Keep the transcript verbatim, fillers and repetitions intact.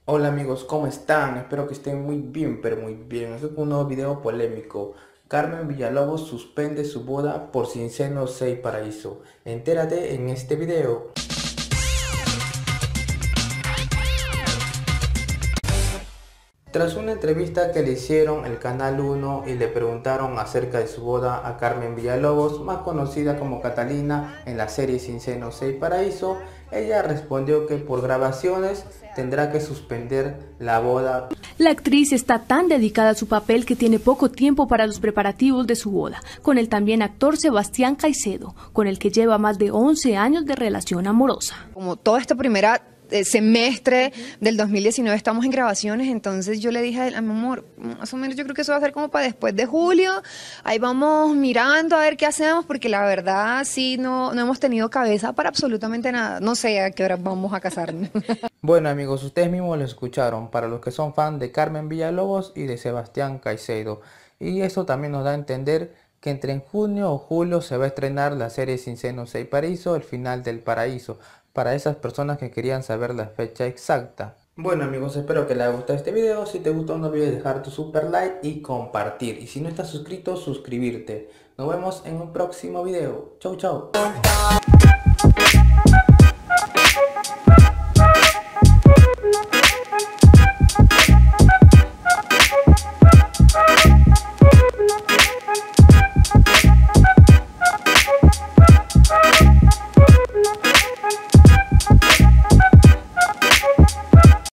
Hola amigos, ¿cómo están? Espero que estén muy bien, pero muy bien. Este es un nuevo video polémico. Carmen Villalobos suspende su boda por Sin Seno Sei Paraíso. Entérate en este video. Tras una entrevista que le hicieron el Canal uno y le preguntaron acerca de su boda a Carmen Villalobos, más conocida como Catalina en la serie Sin Seno Sei Paraíso, ella respondió que por grabaciones tendrá que suspender la boda. La actriz está tan dedicada a su papel que tiene poco tiempo para los preparativos de su boda, con el también actor Sebastián Caicedo, con el que lleva más de once años de relación amorosa. Como toda esta primera eh, semestre del dos mil diecinueve estamos en grabaciones, entonces yo le dije a él, a mi amor, más o menos yo creo que eso va a ser como para después de julio, ahí vamos mirando a ver qué hacemos, porque la verdad sí no, no hemos tenido cabeza para absolutamente nada, no sé a qué hora vamos a casarnos. Bueno amigos, ustedes mismos lo escucharon, para los que son fan de Carmen Villalobos y de Sebastián Caicedo. Y eso también nos da a entender que entre en junio o julio se va a estrenar la serie Sin Seno Sei Paraíso, el final del paraíso, para esas personas que querían saber la fecha exacta. Bueno amigos, espero que les haya gustado este video. Si te gustó no olvides dejar tu super like y compartir. Y si no estás suscrito, suscribirte. Nos vemos en un próximo video. Chau chau.